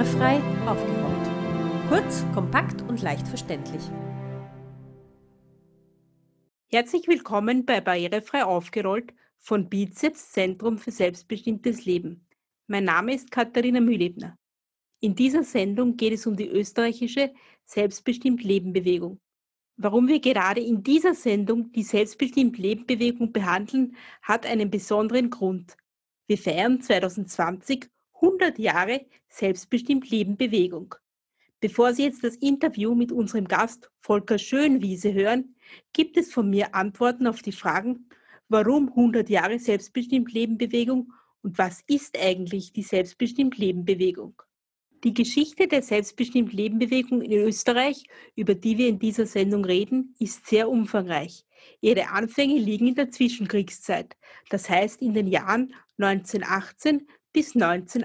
Barrierefrei aufgerollt. Kurz, kompakt und leicht verständlich. Herzlich willkommen bei Barrierefrei aufgerollt von Bizeps Zentrum für selbstbestimmtes Leben. Mein Name ist Katharina Mühlebner. In dieser Sendung geht es um die österreichische Selbstbestimmt-Leben-Bewegung. Warum wir gerade in dieser Sendung die Selbstbestimmt-Leben-Bewegung behandeln, hat einen besonderen Grund. Wir feiern 2020 100 Jahre Selbstbestimmt-Leben-Bewegung. Bevor Sie jetzt das Interview mit unserem Gast Volker Schönwiese hören, gibt es von mir Antworten auf die Fragen, warum 100 Jahre Selbstbestimmt-Leben-Bewegung und was ist eigentlich die Selbstbestimmt-Leben-Bewegung? Die Geschichte der Selbstbestimmt-Leben-Bewegung in Österreich, über die wir in dieser Sendung reden, ist sehr umfangreich. Ihre Anfänge liegen in der Zwischenkriegszeit, das heißt in den Jahren 1918 bis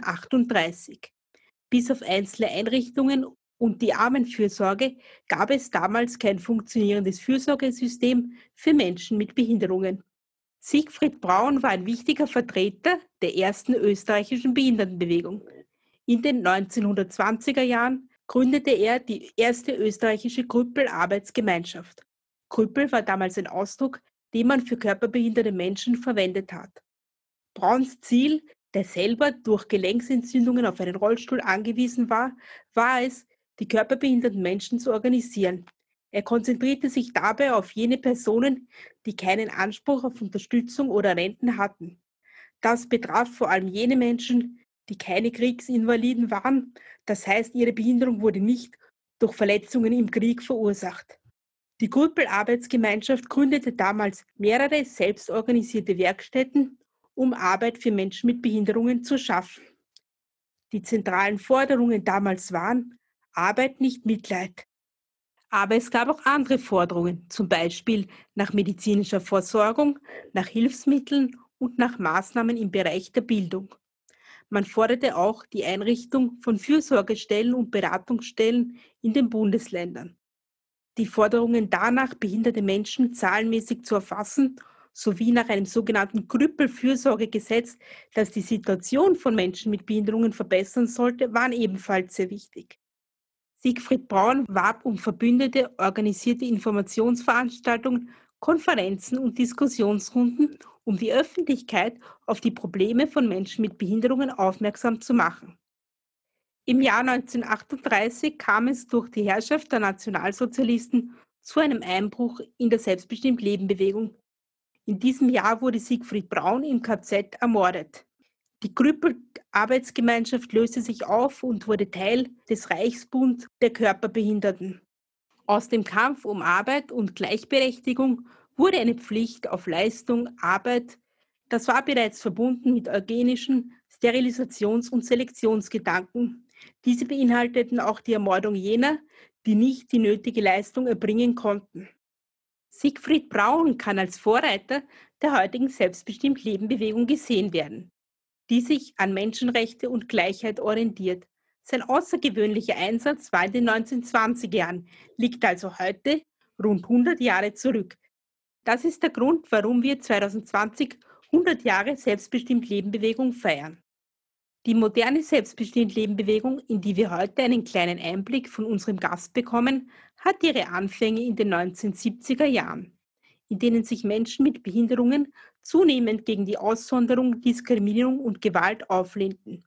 1938. Bis auf einzelne Einrichtungen und die Armenfürsorge gab es damals kein funktionierendes Fürsorgesystem für Menschen mit Behinderungen. Siegfried Braun war ein wichtiger Vertreter der ersten österreichischen Behindertenbewegung. In den 1920er Jahren gründete er die erste österreichische Krüppel-Arbeitsgemeinschaft. Krüppel war damals ein Ausdruck, den man für körperbehinderte Menschen verwendet hat. Brauns Ziel, der selber durch Gelenksentzündungen auf einen Rollstuhl angewiesen war, war es, die körperbehinderten Menschen zu organisieren. Er konzentrierte sich dabei auf jene Personen, die keinen Anspruch auf Unterstützung oder Renten hatten. Das betraf vor allem jene Menschen, die keine Kriegsinvaliden waren, das heißt, ihre Behinderung wurde nicht durch Verletzungen im Krieg verursacht. Die Krüppel-Arbeitsgemeinschaft gründete damals mehrere selbstorganisierte Werkstätten, um Arbeit für Menschen mit Behinderungen zu schaffen. Die zentralen Forderungen damals waren Arbeit, nicht Mitleid. Aber es gab auch andere Forderungen, zum Beispiel nach medizinischer Versorgung, nach Hilfsmitteln und nach Maßnahmen im Bereich der Bildung. Man forderte auch die Einrichtung von Fürsorgestellen und Beratungsstellen in den Bundesländern. Die Forderungen danach, behinderte Menschen zahlenmäßig zu erfassen, sowie nach einem sogenannten Krüppelfürsorgegesetz, das die Situation von Menschen mit Behinderungen verbessern sollte, waren ebenfalls sehr wichtig. Siegfried Braun warb um Verbündete, organisierte Informationsveranstaltungen, Konferenzen und Diskussionsrunden, um die Öffentlichkeit auf die Probleme von Menschen mit Behinderungen aufmerksam zu machen. Im Jahr 1938 kam es durch die Herrschaft der Nationalsozialisten zu einem Einbruch in der Selbstbestimmt-Leben-Bewegung. In diesem Jahr wurde Siegfried Braun im KZ ermordet. Die Krüppel-Arbeitsgemeinschaft löste sich auf und wurde Teil des Reichsbund der Körperbehinderten. Aus dem Kampf um Arbeit und Gleichberechtigung wurde eine Pflicht auf Leistung, Arbeit. Das war bereits verbunden mit eugenischen Sterilisations- und Selektionsgedanken. Diese beinhalteten auch die Ermordung jener, die nicht die nötige Leistung erbringen konnten. Siegfried Braun kann als Vorreiter der heutigen Selbstbestimmt-Leben-Bewegung gesehen werden, die sich an Menschenrechte und Gleichheit orientiert. Sein außergewöhnlicher Einsatz war in den 1920er Jahren, liegt also heute rund 100 Jahre zurück. Das ist der Grund, warum wir 2020 100 Jahre Selbstbestimmt-Leben-Bewegung feiern. Die moderne Selbstbestimmt-Leben-Bewegung, in die wir heute einen kleinen Einblick von unserem Gast bekommen, hat ihre Anfänge in den 1970er Jahren, in denen sich Menschen mit Behinderungen zunehmend gegen die Aussonderung, Diskriminierung und Gewalt auflehnten.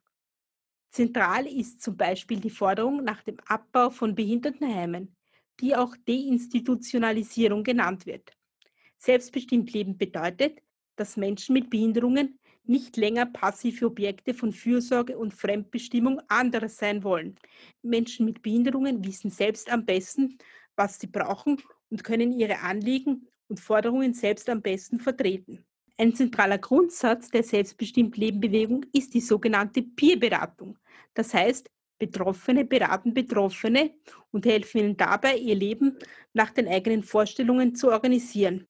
Zentral ist zum Beispiel die Forderung nach dem Abbau von Behindertenheimen, die auch Deinstitutionalisierung genannt wird. Selbstbestimmt Leben bedeutet, dass Menschen mit Behinderungen nicht länger passive Objekte von Fürsorge und Fremdbestimmung anderer sein wollen. Menschen mit Behinderungen wissen selbst am besten, was sie brauchen und können ihre Anliegen und Forderungen selbst am besten vertreten. Ein zentraler Grundsatz der Selbstbestimmt-Leben-Bewegung ist die sogenannte Peer-Beratung. Das heißt, Betroffene beraten Betroffene und helfen ihnen dabei, ihr Leben nach den eigenen Vorstellungen zu organisieren.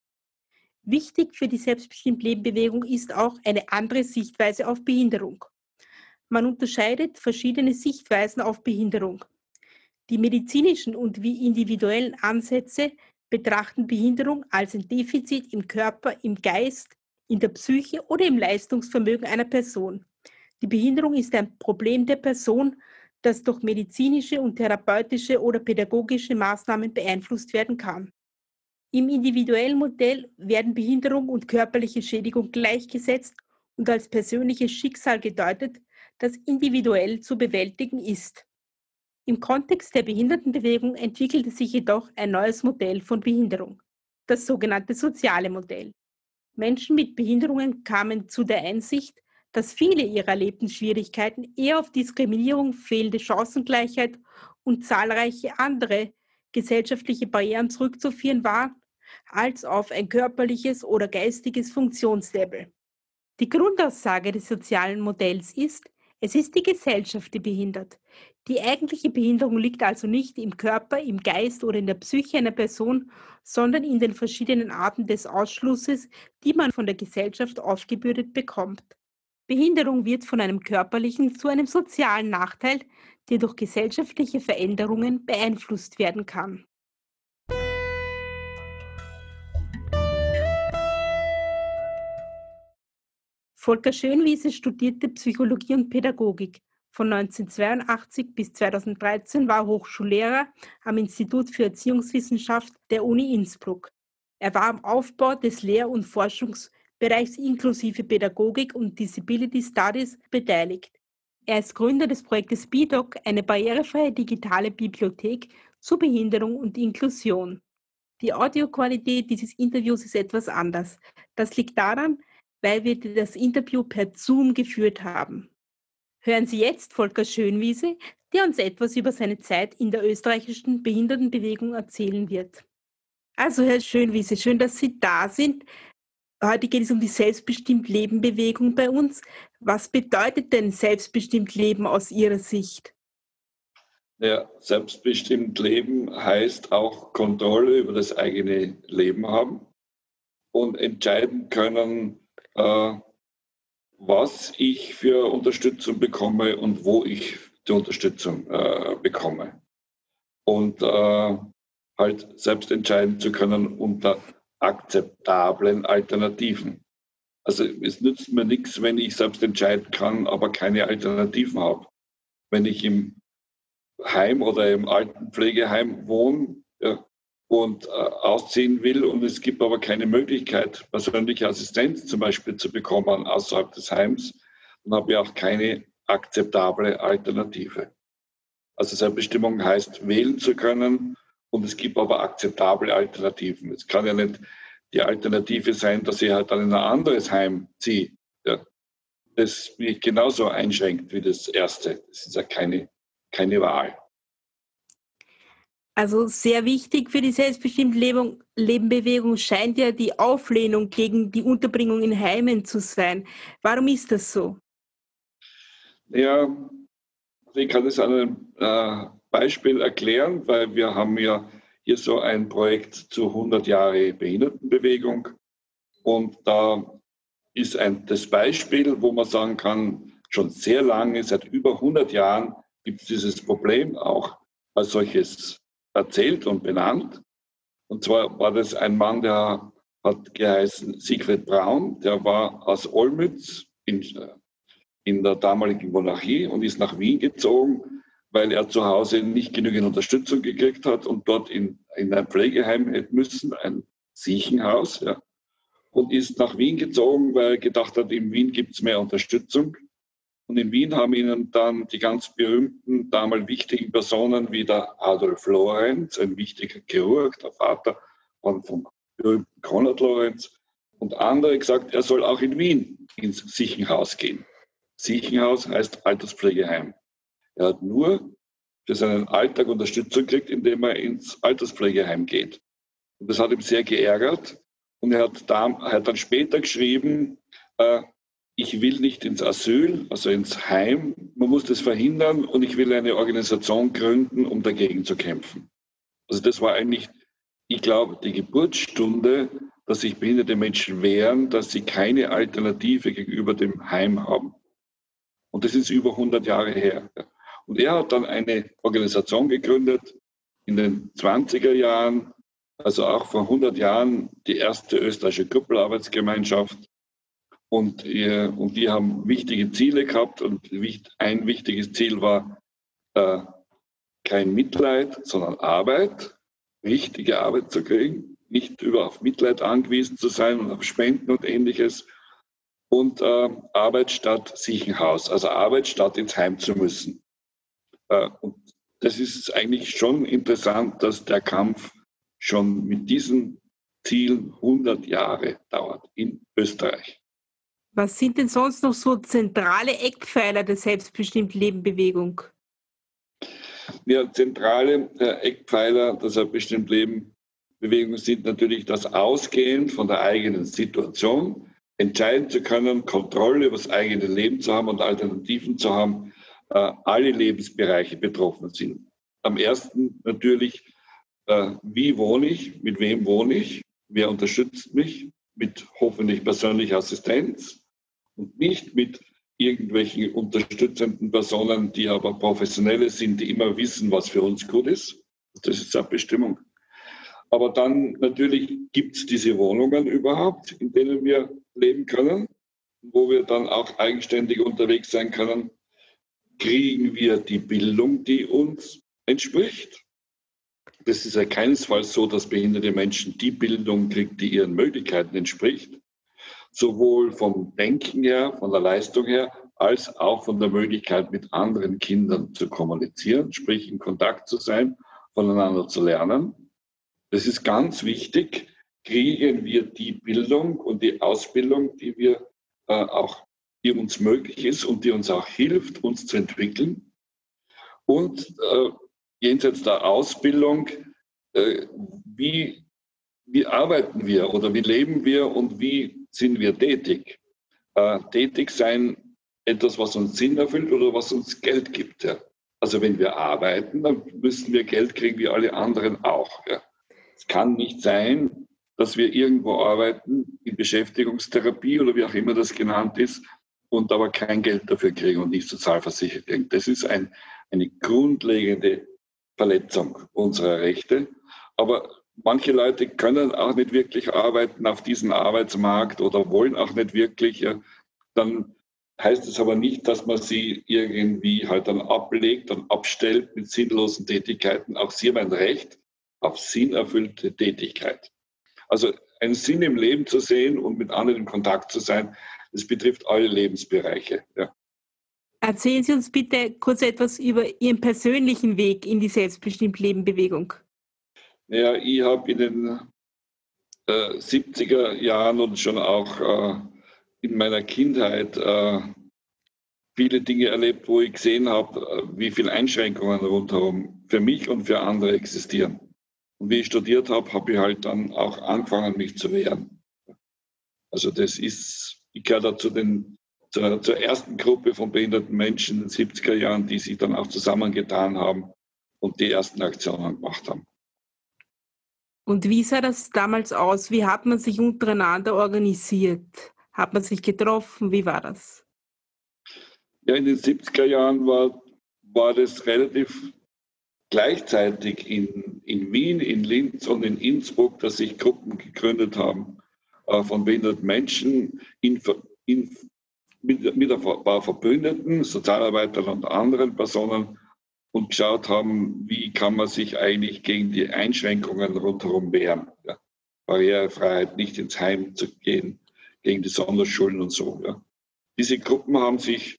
Wichtig für die Selbstbestimmt-Leben-Bewegung ist auch eine andere Sichtweise auf Behinderung. Man unterscheidet verschiedene Sichtweisen auf Behinderung. Die medizinischen und wie individuellen Ansätze betrachten Behinderung als ein Defizit im Körper, im Geist, in der Psyche oder im Leistungsvermögen einer Person. Die Behinderung ist ein Problem der Person, das durch medizinische und therapeutische oder pädagogische Maßnahmen beeinflusst werden kann. Im individuellen Modell werden Behinderung und körperliche Schädigung gleichgesetzt und als persönliches Schicksal gedeutet, das individuell zu bewältigen ist. Im Kontext der Behindertenbewegung entwickelte sich jedoch ein neues Modell von Behinderung, das sogenannte soziale Modell. Menschen mit Behinderungen kamen zu der Einsicht, dass viele ihrer erlebten Schwierigkeiten eher auf Diskriminierung, fehlende Chancengleichheit und zahlreiche andere gesellschaftliche Barrieren zurückzuführen waren, als auf ein körperliches oder geistiges Funktionslevel. Die Grundaussage des sozialen Modells ist, es ist die Gesellschaft, die behindert. Die eigentliche Behinderung liegt also nicht im Körper, im Geist oder in der Psyche einer Person, sondern in den verschiedenen Arten des Ausschlusses, die man von der Gesellschaft aufgebürdet bekommt. Behinderung wird von einem körperlichen zu einem sozialen Nachteil, der durch gesellschaftliche Veränderungen beeinflusst werden kann. Volker Schönwiese studierte Psychologie und Pädagogik. Von 1982 bis 2013 war er Hochschullehrer am Institut für Erziehungswissenschaft der Uni Innsbruck. Er war am Aufbau des Lehr- und Forschungsbereichs inklusive Pädagogik und Disability Studies beteiligt. Er ist Gründer des Projektes BIDOC, eine barrierefreie digitale Bibliothek zu Behinderung und Inklusion. Die Audioqualität dieses Interviews ist etwas anders. Das liegt daran, weil wir das Interview per Zoom geführt haben. Hören Sie jetzt Volker Schönwiese, der uns etwas über seine Zeit in der österreichischen Behindertenbewegung erzählen wird. Also Herr Schönwiese, schön, dass Sie da sind. Heute geht es um die Selbstbestimmt-Leben-Bewegung bei uns. Was bedeutet denn selbstbestimmt Leben aus Ihrer Sicht? Ja, selbstbestimmt leben heißt auch Kontrolle über das eigene Leben haben und entscheiden können, was ich für Unterstützung bekomme und wo ich die Unterstützung bekomme. Und halt selbst entscheiden zu können unter akzeptablen Alternativen. Also es nützt mir nichts, wenn ich selbst entscheiden kann, aber keine Alternativen habe. Wenn ich im Heim oder im Altenpflegeheim wohne, ja, und ausziehen will und es gibt aber keine Möglichkeit, persönliche Assistenz zum Beispiel zu bekommen außerhalb des Heims, dann habe ich auch keine akzeptable Alternative. Also Selbstbestimmung heißt, wählen zu können und es gibt aber akzeptable Alternativen. Es kann ja nicht die Alternative sein, dass ich halt dann in ein anderes Heim ziehe. Ja. Das mich genauso einschränkt wie das erste. Das ist ja keine Wahl. Also sehr wichtig für die selbstbestimmte Lebenbewegung scheint ja die Auflehnung gegen die Unterbringung in Heimen zu sein. Warum ist das so? Ja, ich kann das an einem Beispiel erklären, weil wir haben ja hier so ein Projekt zu 100 Jahre Behindertenbewegung und da ist das Beispiel, wo man sagen kann, schon sehr lange, seit über 100 Jahren gibt es dieses Problem auch als solches erzählt und benannt. Und zwar war das ein Mann, der hat geheißen Siegfried Braun, der war aus Olmütz in der damaligen Monarchie und ist nach Wien gezogen, weil er zu Hause nicht genügend Unterstützung gekriegt hat und dort in ein Pflegeheim hätte müssen, ein Siechenhaus, ja, und ist nach Wien gezogen, weil er gedacht hat, in Wien gibt es mehr Unterstützung. Und in Wien haben ihnen dann die ganz berühmten, damals wichtigen Personen wie der Adolf Lorenz, ein wichtiger Chirurg, der Vater vom berühmten Konrad Lorenz, und andere gesagt, er soll auch in Wien ins Siechenhaus gehen. Siechenhaus heißt Alterspflegeheim. Er hat nur für seinen Alltag Unterstützung gekriegt, indem er ins Alterspflegeheim geht. Und das hat ihn sehr geärgert. Und er hat dann später geschrieben, ich will nicht ins Asyl, also ins Heim. Man muss das verhindern und ich will eine Organisation gründen, um dagegen zu kämpfen. Also das war eigentlich, ich glaube, die Geburtsstunde, dass sich behinderte Menschen wehren, dass sie keine Alternative gegenüber dem Heim haben. Und das ist über 100 Jahre her. Und er hat dann eine Organisation gegründet in den 20er Jahren, also auch vor 100 Jahren die erste österreichische Gruppenarbeitsgemeinschaft. Und die haben wichtige Ziele gehabt und ein wichtiges Ziel war äh, kein Mitleid, sondern Arbeit, richtige Arbeit zu kriegen, nicht über auf Mitleid angewiesen zu sein und auf Spenden und Ähnliches. Und Arbeit statt sich ein Haus, also Arbeit statt ins Heim zu müssen. Und das ist eigentlich schon interessant, dass der Kampf schon mit diesen Zielen 100 Jahre dauert in Österreich. Was sind denn sonst noch so zentrale Eckpfeiler der Selbstbestimmt-Leben-Bewegung? Ja, zentrale Eckpfeiler der Selbstbestimmt-Leben-Bewegung sind natürlich das Ausgehen von der eigenen Situation, entscheiden zu können, Kontrolle über das eigene Leben zu haben und Alternativen zu haben, alle Lebensbereiche betroffen sind. Am ersten natürlich, wie wohne ich, mit wem wohne ich, wer unterstützt mich, mit hoffentlich persönlicher Assistenz und nicht mit irgendwelchen unterstützenden Personen, die aber Professionelle sind, die immer wissen, was für uns gut ist. Das ist Selbstbestimmung. Aber dann natürlich gibt es diese Wohnungen überhaupt, in denen wir leben können, wo wir dann auch eigenständig unterwegs sein können. Kriegen wir die Bildung, die uns entspricht? Das ist ja keinesfalls so, dass behinderte Menschen die Bildung kriegen, die ihren Möglichkeiten entspricht. Sowohl vom Denken her, von der Leistung her, als auch von der Möglichkeit, mit anderen Kindern zu kommunizieren, sprich in Kontakt zu sein, voneinander zu lernen. Das ist ganz wichtig. Kriegen wir die Bildung und die Ausbildung, die wir die uns möglich ist und die uns auch hilft, uns zu entwickeln. Und jenseits der Ausbildung, wie arbeiten wir oder wie leben wir und wie sind wir tätig? Tätig sein, etwas, was uns Sinn erfüllt oder was uns Geld gibt. Ja. Also wenn wir arbeiten, dann müssen wir Geld kriegen wie alle anderen auch. Ja. Es kann nicht sein, dass wir irgendwo arbeiten, in Beschäftigungstherapie oder wie auch immer das genannt ist, und aber kein Geld dafür kriegen und nicht sozialversichert kriegen. Das ist eine grundlegende Verletzung unserer Rechte. Aber manche Leute können auch nicht wirklich arbeiten auf diesem Arbeitsmarkt oder wollen auch nicht wirklich. Ja. Dann heißt es aber nicht, dass man sie irgendwie halt dann ablegt und abstellt mit sinnlosen Tätigkeiten. Auch sie haben ein Recht auf sinnerfüllte Tätigkeit. Also einen Sinn im Leben zu sehen und mit anderen in Kontakt zu sein, das betrifft alle Lebensbereiche. Ja. Erzählen Sie uns bitte kurz etwas über Ihren persönlichen Weg in die Selbstbestimmt-Leben-Bewegung. Ja, ich habe in den 70er Jahren und schon auch in meiner Kindheit viele Dinge erlebt, wo ich gesehen habe, wie viele Einschränkungen rundherum für mich und für andere existieren. Und wie ich studiert habe, habe ich halt dann auch angefangen, mich zu wehren. Also ich gehöre da zur ersten Gruppe von behinderten Menschen in den 70er Jahren, die sich dann auch zusammengetan haben und die ersten Aktionen gemacht haben. Und wie sah das damals aus? Wie hat man sich untereinander organisiert? Hat man sich getroffen? Wie war das? Ja, in den 70er Jahren war das relativ gleichzeitig in Wien, in Linz und in Innsbruck, dass sich Gruppen gegründet haben von behinderten Menschen mit ein paar Verbündeten, Sozialarbeitern und anderen Personen und geschaut haben, wie kann man sich eigentlich gegen die Einschränkungen rundherum wehren. Ja. Barrierefreiheit, nicht ins Heim zu gehen, gegen die Sonderschulen und so. Ja. Diese Gruppen haben sich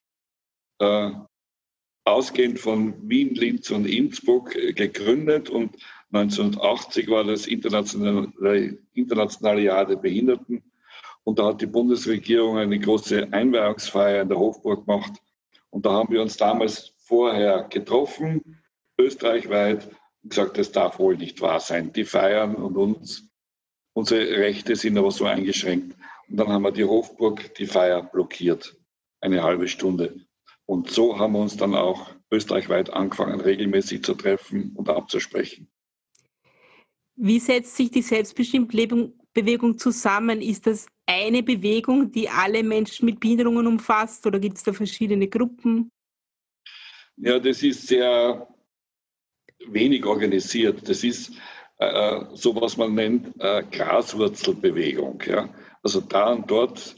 ausgehend von Wien, Linz und Innsbruck gegründet und 1980 war das internationale Jahr der Behinderten und da hat die Bundesregierung eine große Einweihungsfeier in der Hofburg gemacht und da haben wir uns damals vorher getroffen, österreichweit, und gesagt, das darf wohl nicht wahr sein. Die feiern und unsere Rechte sind aber so eingeschränkt. Und dann haben wir die Hofburg, die Feier blockiert, eine halbe Stunde. Und so haben wir uns dann auch österreichweit angefangen, regelmäßig zu treffen und abzusprechen. Wie setzt sich die Selbstbestimmt-Leben-Bewegung zusammen? Ist das eine Bewegung, die alle Menschen mit Behinderungen umfasst oder gibt es da verschiedene Gruppen? Ja, das ist sehr wenig organisiert. Das ist so, was man nennt Graswurzelbewegung. Ja. Also da und dort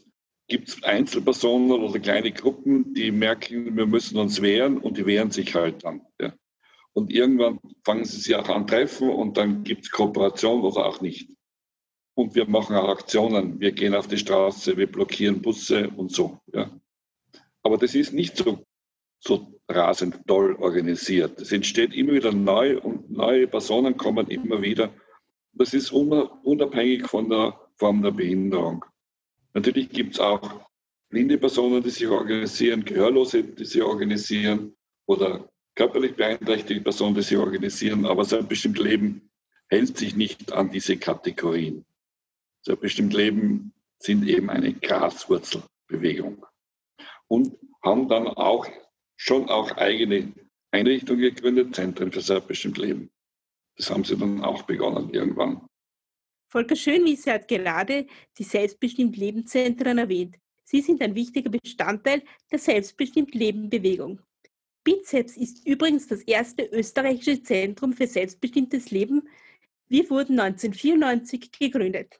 gibt es Einzelpersonen oder kleine Gruppen, die merken, wir müssen uns wehren und die wehren sich halt dann. Ja. Und irgendwann fangen sie sich auch an treffen und dann gibt es Kooperation oder auch nicht. Und wir machen auch Aktionen. Wir gehen auf die Straße, wir blockieren Busse und so. Ja. Aber das ist nicht so rasend toll organisiert. Es entsteht immer wieder neu und neue Personen kommen immer wieder. Das ist unabhängig von der Form der Behinderung. Natürlich gibt es auch blinde Personen, die sich organisieren, Gehörlose, die sich organisieren oder körperlich beeinträchtigte Personen, die sich organisieren, aber selbstbestimmt Leben hält sich nicht an diese Kategorien. Selbstbestimmt Leben sind eben eine Graswurzelbewegung und haben dann auch schon auch eigene Einrichtungen gegründet, Zentren für selbstbestimmt Leben. Das haben sie dann auch begonnen irgendwann. Volker Schönwiese hat gerade die Selbstbestimmt-Leben-Zentren erwähnt. Sie sind ein wichtiger Bestandteil der Selbstbestimmt-Leben-Bewegung. BIZEPS ist übrigens das erste österreichische Zentrum für selbstbestimmtes Leben. Wir wurden 1994 gegründet.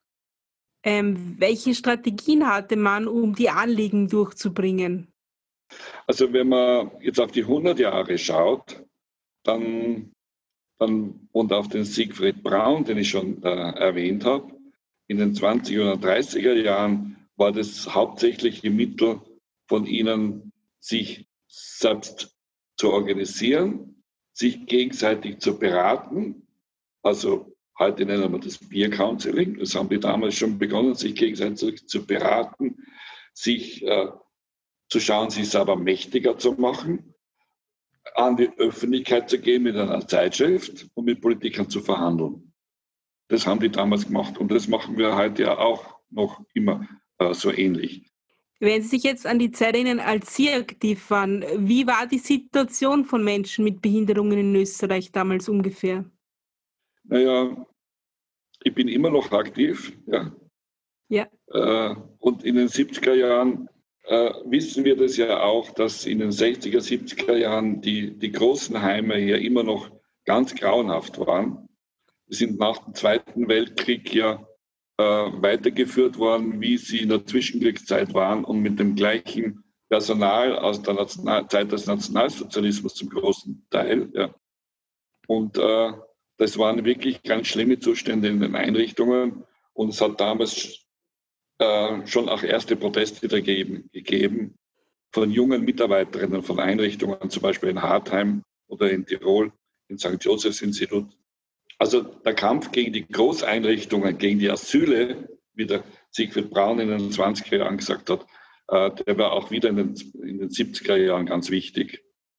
Welche Strategien hatte man, um die Anliegen durchzubringen? Also wenn man jetzt auf die 100 Jahre schaut, dann und auf den Siegfried Braun, den ich schon erwähnt habe, in den 20er oder 30er Jahren war das hauptsächliche Mittel von ihnen, sich selbst zu organisieren, sich gegenseitig zu beraten. Also heute nennen wir das Peer Counseling. Das haben die damals schon begonnen, sich gegenseitig zu beraten, sich zu schauen, sich selber mächtiger zu machen, an die Öffentlichkeit zu gehen mit einer Zeitschrift und mit Politikern zu verhandeln. Das haben die damals gemacht und das machen wir heute ja auch noch immer so ähnlich. Wenn Sie sich jetzt an die Zeit erinnern, als Sie aktiv waren, wie war die Situation von Menschen mit Behinderungen in Österreich damals ungefähr? Naja, ich bin immer noch aktiv. Ja. Und in den 70er Jahren wissen wir das ja auch, dass in den 60er, 70er Jahren die großen Heime ja immer noch ganz grauenhaft waren. Die sind nach dem Zweiten Weltkrieg ja weitergeführt worden, wie sie in der Zwischenkriegszeit waren und mit dem gleichen Personal aus der Zeit des Nationalsozialismus zum großen Teil. Ja. Und das waren wirklich ganz schlimme Zustände in den Einrichtungen und es hat damals schon auch erste Proteste gegeben von jungen Mitarbeiterinnen von Einrichtungen, zum Beispiel in Hartheim oder in Tirol, im St. Josephs-Institut. Also der Kampf gegen die Großeinrichtungen, gegen die Asyle, wie der Siegfried Braun in den 20er Jahren gesagt hat, der war auch wieder in den 70er Jahren ganz wichtig.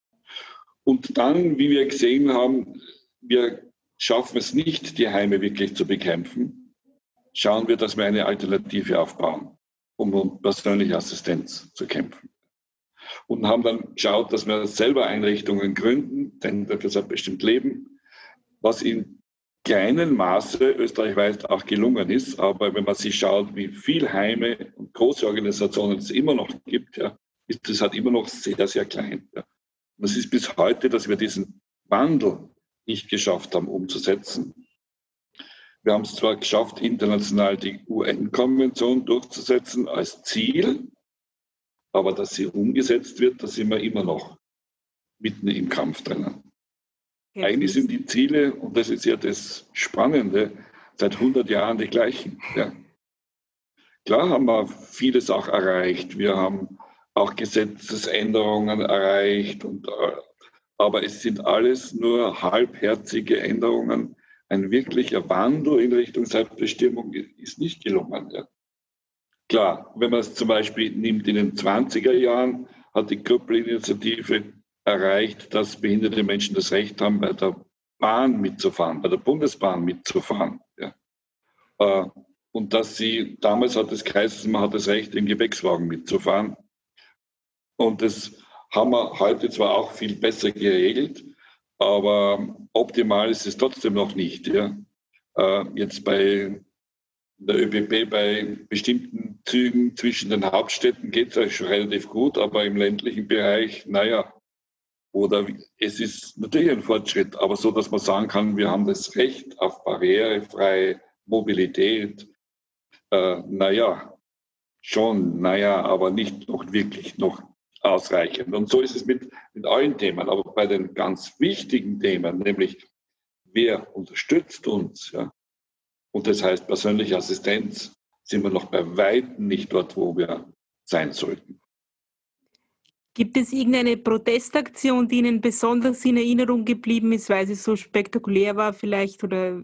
Und dann, wie wir gesehen haben, wir schaffen es nicht, die Heime wirklich zu bekämpfen, schauen wir, dass wir eine Alternative aufbauen, um persönliche Assistenz zu kämpfen. Und haben dann geschaut, dass wir selber Einrichtungen gründen, denn für selbstbestimmt Leben, was in kleinem Maße österreichweit auch gelungen ist. Aber wenn man sich schaut, wie viele Heime und große Organisationen es immer noch gibt, ja, ist das halt immer noch sehr, sehr klein. Ja. Und es ist bis heute, dass wir diesen Wandel nicht geschafft haben umzusetzen. Wir haben es zwar geschafft, international die UN-Konvention durchzusetzen als Ziel, aber dass sie umgesetzt wird, da sind wir immer noch mitten im Kampf drinnen. Ja, eigentlich sind die Ziele, und das ist ja das Spannende, seit 100 Jahren die gleichen. Ja. Klar haben wir vieles auch erreicht. Wir haben auch Gesetzesänderungen erreicht, aber es sind alles nur halbherzige Änderungen. Ein wirklicher Wandel in Richtung Selbstbestimmung ist nicht gelungen. Ja. Klar, wenn man es zum Beispiel nimmt, in den 20er Jahren hat die Köppel-Initiative erreicht, dass behinderte Menschen das Recht haben, bei der Bahn mitzufahren, bei der Bundesbahn mitzufahren. Ja. Und dass sie, damals hat es geheißen, man hat das Recht, im Gepäckswagen mitzufahren. Und das haben wir heute zwar auch viel besser geregelt, aber optimal ist es trotzdem noch nicht. Ja. Jetzt bei der ÖBB, bei bestimmten Zügen zwischen den Hauptstädten geht es eigentlich schon relativ gut, aber im ländlichen Bereich, naja, oder es ist natürlich ein Fortschritt, aber so, dass man sagen kann, wir haben das Recht auf barrierefreie Mobilität, naja, schon, naja, aber nicht noch wirklich noch ausreichend. Und so ist es mit allen Themen. Aber bei den ganz wichtigen Themen, nämlich wer unterstützt uns, ja, und das heißt persönliche Assistenz, sind wir noch bei weitem nicht dort, wo wir sein sollten. Gibt es irgendeine Protestaktion, die Ihnen besonders in Erinnerung geblieben ist, weil sie so spektakulär war vielleicht? Oder?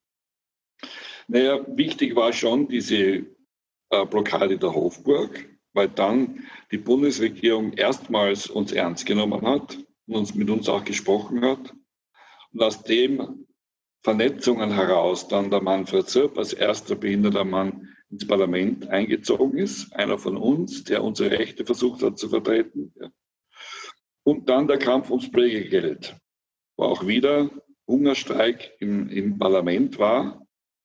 Naja, wichtig war schon diese Blockade der Hofburg, weil dann die Bundesregierung erstmals uns ernst genommen hat und mit uns auch gesprochen hat. Und aus dem Vernetzungen heraus dann der Manfred Zirp als erster behinderter Mann ins Parlament eingezogen ist, einer von uns, der unsere Rechte versucht hat zu vertreten. Und dann der Kampf ums Pflegegeld, wo auch wieder Hungerstreik im Parlament war,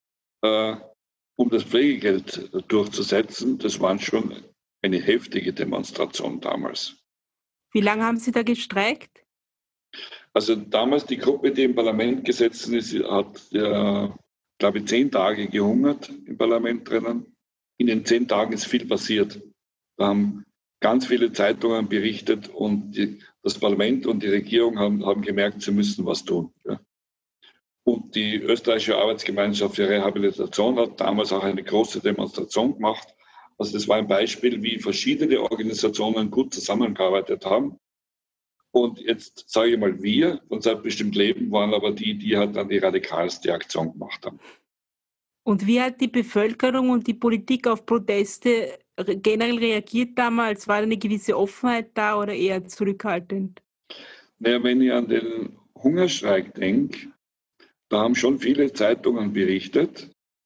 um das Pflegegeld durchzusetzen. Das war schon eine heftige Demonstration damals. Wie lange haben Sie da gestreikt? Also damals die Gruppe, die im Parlament gesessen ist, hat, glaube ich, 10 Tage gehungert im Parlament drinnen. In den 10 Tagen ist viel passiert. Da haben ganz viele Zeitungen berichtet und das Parlament und die Regierung haben gemerkt, sie müssen was tun. Ja. Und die österreichische Arbeitsgemeinschaft für Rehabilitation hat damals auch eine große Demonstration gemacht. Also das war ein Beispiel, wie verschiedene Organisationen gut zusammengearbeitet haben. Und jetzt sage ich mal, wir von Selbstbestimmt Leben waren aber die halt dann die radikalste Aktion gemacht haben. Und wie hat die Bevölkerung und die Politik auf Proteste generell reagiert damals? War eine gewisse Offenheit da oder eher zurückhaltend? Naja, wenn ich an den Hungerstreik denke, da haben schon viele Zeitungen berichtet.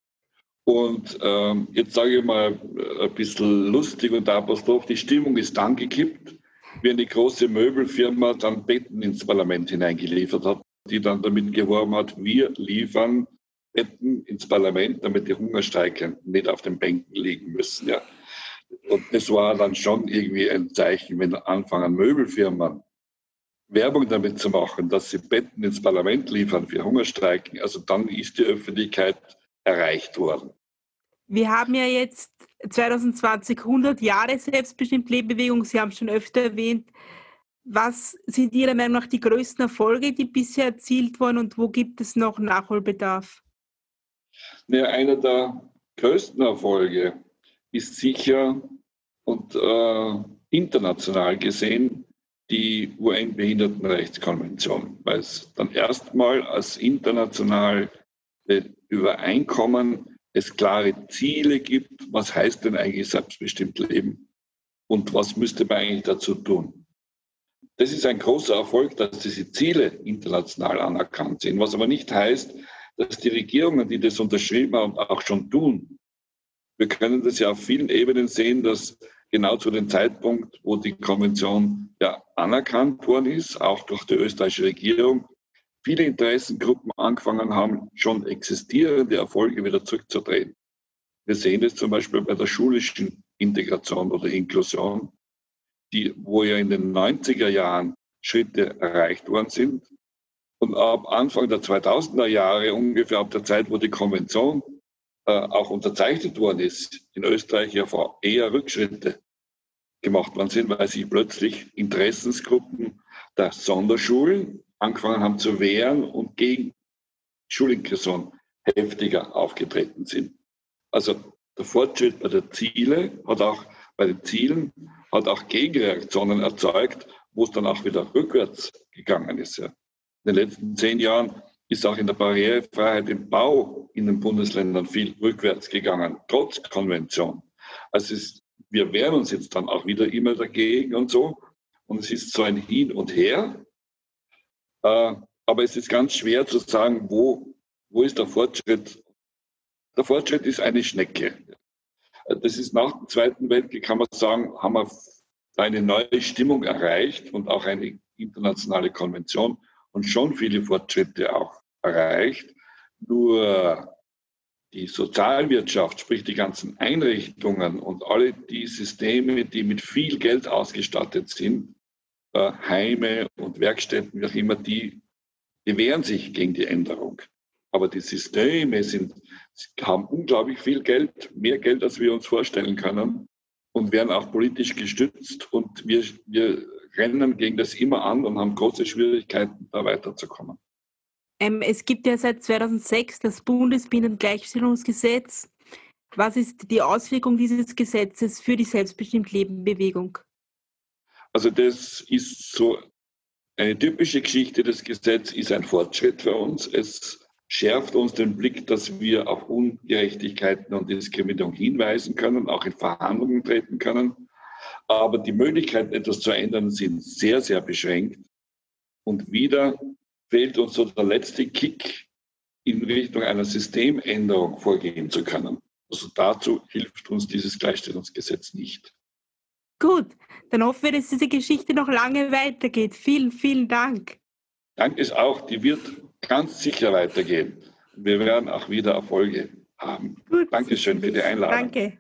Und jetzt sage ich mal ein bisschen lustig und apostroph, die Stimmung ist dann gekippt, wie eine große Möbelfirma dann Betten ins Parlament hineingeliefert hat, die dann damit geworben hat, wir liefern Betten ins Parlament, damit die Hungerstreiker nicht auf den Bänken liegen müssen. Ja. Und das war dann schon irgendwie ein Zeichen, wenn anfangen Möbelfirmen Werbung damit zu machen, dass sie Betten ins Parlament liefern für Hungerstreiken, also dann ist die Öffentlichkeit erreicht worden. Wir haben ja jetzt 2020 100 Jahre Selbstbestimmt-Leben-Bewegung. Sie haben es schon öfter erwähnt. Was sind Ihrer Meinung nach die größten Erfolge, die bisher erzielt wurden und wo gibt es noch Nachholbedarf? Ja, einer der größten Erfolge ist sicher und international gesehen die UN-Behindertenrechtskonvention, weil es dann erstmal als internationale Übereinkommen es klare Ziele gibt, was heißt denn eigentlich selbstbestimmt Leben und was müsste man eigentlich dazu tun. Das ist ein großer Erfolg, dass diese Ziele international anerkannt sind, was aber nicht heißt, dass die Regierungen, die das unterschrieben haben, auch schon tun. Wir können das ja auf vielen Ebenen sehen, dass genau zu dem Zeitpunkt, wo die Konvention ja anerkannt worden ist, auch durch die österreichische Regierung, viele Interessengruppen angefangen haben, schon existierende Erfolge wieder zurückzudrehen. Wir sehen das zum Beispiel bei der schulischen Integration oder Inklusion, wo ja in den 90er Jahren Schritte erreicht worden sind. Und ab Anfang der 2000er Jahre, ungefähr ab der Zeit, wo die Konvention auch unterzeichnet worden ist, in Österreich ja eher Rückschritte gemacht worden sind, weil sich plötzlich Interessensgruppen der Sonderschulen angefangen haben zu wehren und gegen Schulinklusion heftiger aufgetreten sind. Also der Fortschritt bei den Zielen hat auch Gegenreaktionen erzeugt, wo es dann auch wieder rückwärts gegangen ist. Ja. In den letzten 10 Jahren ist auch in der Barrierefreiheit im Bau in den Bundesländern viel rückwärts gegangen, trotz Konvention. Also wir wehren uns jetzt dann auch wieder immer dagegen und so. Und es ist so ein Hin und Her. Aber es ist ganz schwer zu sagen, wo ist der Fortschritt. Der Fortschritt ist eine Schnecke. Das ist nach dem Zweiten Weltkrieg, kann man sagen, haben wir eine neue Stimmung erreicht und auch eine internationale Konvention und schon viele Fortschritte auch erreicht. Nur die Sozialwirtschaft, sprich die ganzen Einrichtungen und alle die Systeme, die mit viel Geld ausgestattet sind, Heime und Werkstätten, wie auch immer, die wehren sich gegen die Änderung. Aber die Systeme haben unglaublich viel Geld, mehr Geld, als wir uns vorstellen können. und werden auch politisch gestützt. Und wir rennen gegen das immer an und haben große Schwierigkeiten, da weiterzukommen. Es gibt ja seit 2006 das Bundesbienengleichstellungsgesetz. Was ist die Auswirkung dieses Gesetzes für die Selbstbestimmt-Leben-Bewegung? Also das ist so eine typische Geschichte. Das Gesetz ist ein Fortschritt für uns. Es schärft uns den Blick, dass wir auf Ungerechtigkeiten und Diskriminierung hinweisen können, auch in Verhandlungen treten können. Aber die Möglichkeiten, etwas zu ändern, sind sehr, sehr beschränkt. Und wieder fehlt uns so der letzte Kick, in Richtung einer Systemänderung vorgehen zu können. Also dazu hilft uns dieses Gleichstellungsgesetz nicht. Gut, dann hoffen wir, dass diese Geschichte noch lange weitergeht. Vielen, vielen Dank. Dank ist auch, die wird ganz sicher weitergehen. Wir werden auch wieder Erfolge haben. Gut, Dankeschön für die Einladung. Danke.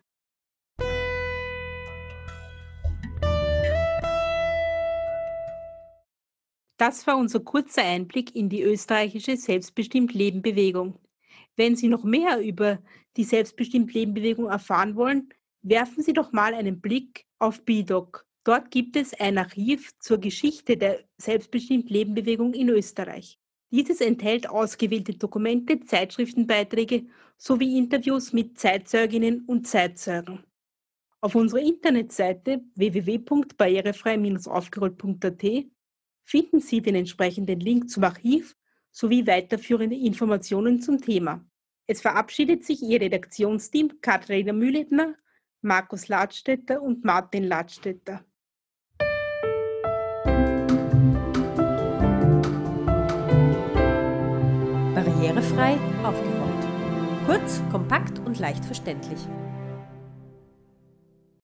Das war unser kurzer Einblick in die österreichische Selbstbestimmt-Leben-Bewegung. Wenn Sie noch mehr über die Selbstbestimmt-Leben-Bewegung erfahren wollen, werfen Sie doch mal einen Blick auf BIDOC. Dort gibt es ein Archiv zur Geschichte der Selbstbestimmt-Leben-Bewegung in Österreich. Dieses enthält ausgewählte Dokumente, Zeitschriftenbeiträge sowie Interviews mit Zeitzeuginnen und Zeitzeugen. Auf unserer Internetseite www.barrierefrei-aufgerollt.at finden Sie den entsprechenden Link zum Archiv sowie weiterführende Informationen zum Thema. Es verabschiedet sich Ihr Redaktionsteam Katharina Mühlebner, Markus Ladstätter und Martin Ladstätter. Barrierefrei aufgerollt. Kurz, kompakt und leicht verständlich.